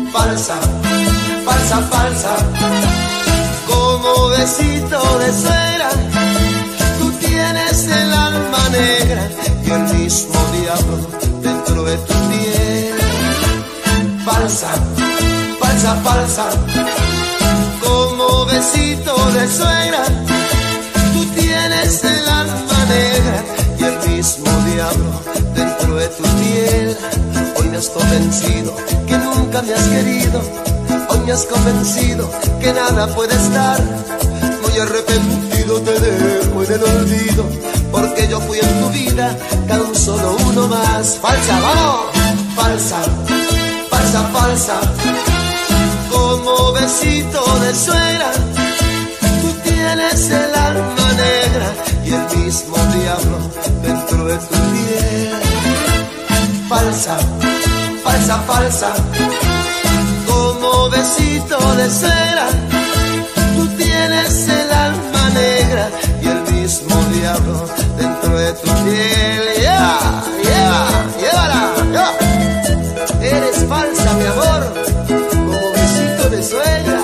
falsa, falsa, falsa, como besito de suegra. Tú tienes el alma negra y el mismo diablo dentro de tu piel. Falsa, falsa, falsa, como besito de suegra. Tú tienes el alma negra y el mismo diablo dentro de tu piel. Hoy me has convencido que nunca me has querido. Hoy me has convencido que nada puede estar. Muy arrepentido te dejo en el olvido, porque yo fui en tu vida tan solo uno más. Falsa, vamos. Falsa, falsa, falsa, como besito de suegra. Tú tienes el alma negra y el mismo diablo dentro de tu piel. Falsa, falsa, falsa, como besito de suegra. Tú tienes el alma negra y el mismo diablo dentro de tu piel. Yeah, yeah, llévala, yeah. Eres falsa, mi amor, como besito de suegra.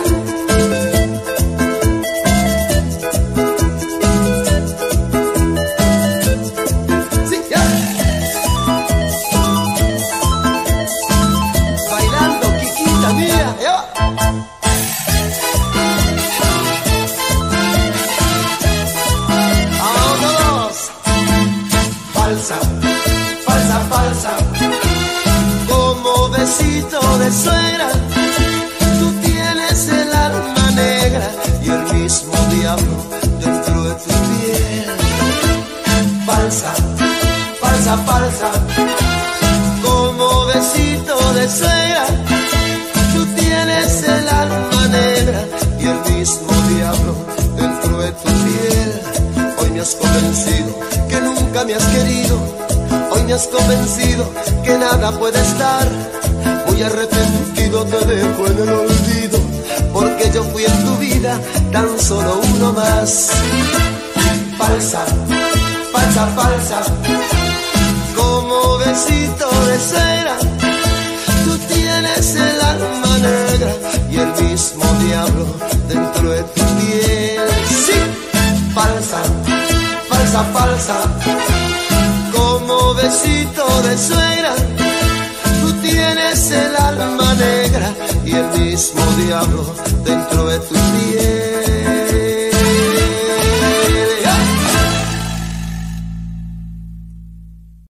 Sí, yeah. Bailando, Kikita mía, yeah. Falsa, falsa, falsa, como besito de suegra. Tú tienes el alma negra y el mismo diablo dentro de tu piel. Falsa, falsa, falsa, como besito de suegra. Tú tienes el alma negra y el mismo diablo dentro de tu piel. Hoy me has convencido que nunca me has querido. Hoy me has convencido que nada puede estar. Muy arrepentido te dejo en el olvido, porque yo fui en tu vida tan solo uno más. Falsa, falsa, falsa, como besito de suegra. Tú tienes el alma negra y el mismo diablo dentro de tu piel. Sí, falsa, falsa, falsa, como besito de suegra. Tú tienes el alma negra y el mismo diablo dentro de tu piel.